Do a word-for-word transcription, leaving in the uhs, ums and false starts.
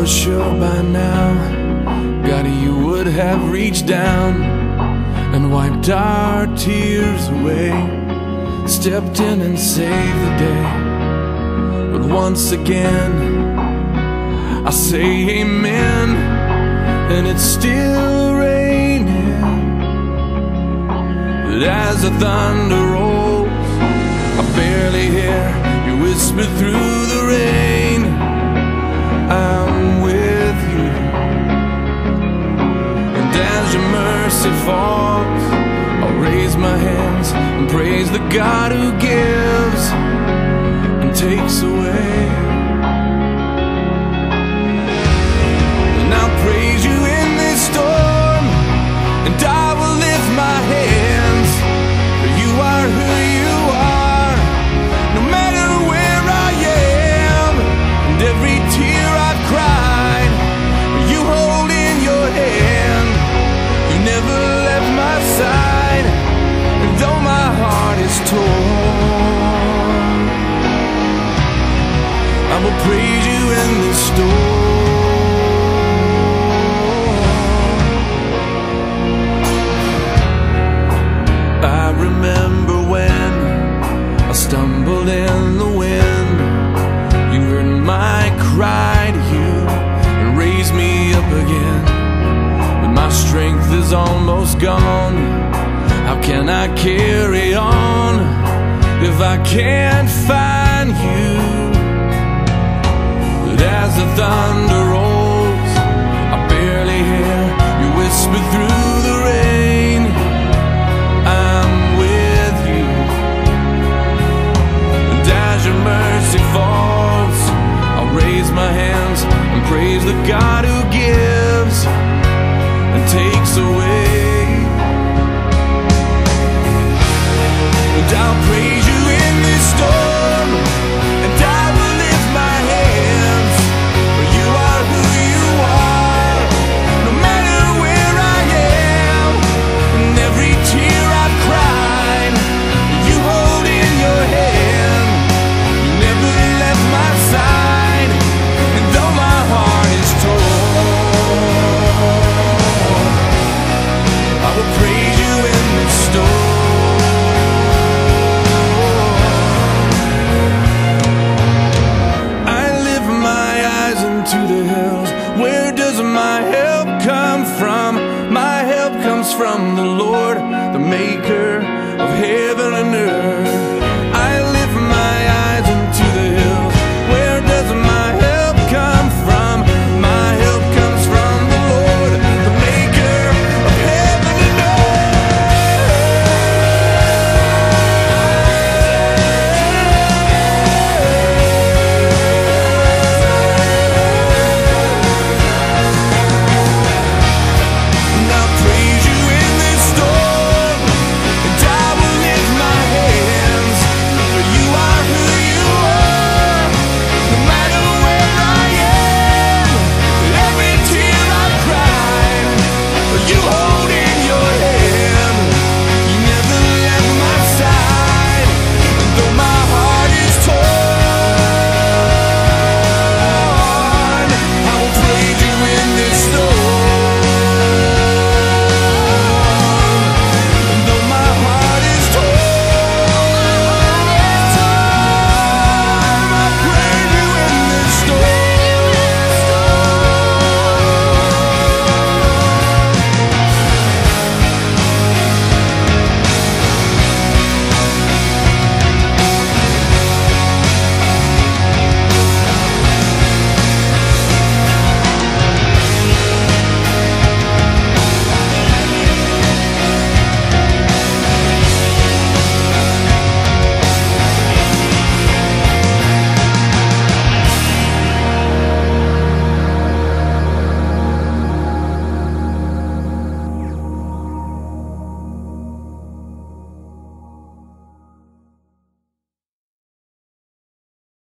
was sure by now, God, you would have reached down and wiped our tears away, stepped in and saved the day. But once again, I say amen, and it's still raining. But as the thunder rolls, I barely hear you whisper through the rain, I'm with you. And as your mercy falls, I'll raise my hands and praise the God who gives and takes away. And I'll praise you in this storm, and I will lift my hands, for you are who you are, no matter where I am. And every tear I've cried, you hold in your hand. You never left my side, and though my heart is torn, I will praise you in this storm. I remember when I stumbled in the wind, you heard my cry to you and raised me up again. But my strength is almost gone. How can I carry on if I can't find you? But as the thunder rolls, I barely hear you whisper through the rain, I'm with you. And as your mercy falls, I'll raise my hands and praise the God who gives and takes away. And I'll praise you in this storm, and I will lift my hands, for you are who you are, no matter where I am. And every tear I've cried, you hold in your hand. You never left my side, and though my heart is torn, I will praise you in this storm. To the hills, where does my help come from? My help comes from the Lord, the maker